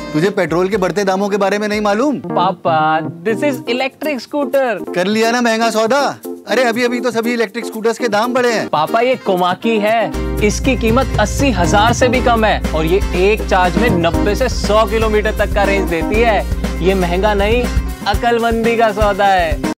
तुझे पेट्रोल के बढ़ते दामों के बारे में नहीं मालूम? पापा, दिस इज इलेक्ट्रिक स्कूटर। कर लिया ना महंगा सौदा। अरे अभी अभी तो सभी इलेक्ट्रिक स्कूटर्स के दाम बढ़े हैं। पापा ये कोमाकी है, इसकी कीमत 80,000 से भी कम है और ये एक चार्ज में 90 से 100 किलोमीटर तक का रेंज देती है। ये महंगा नहीं, अकलमंदी का सौदा है।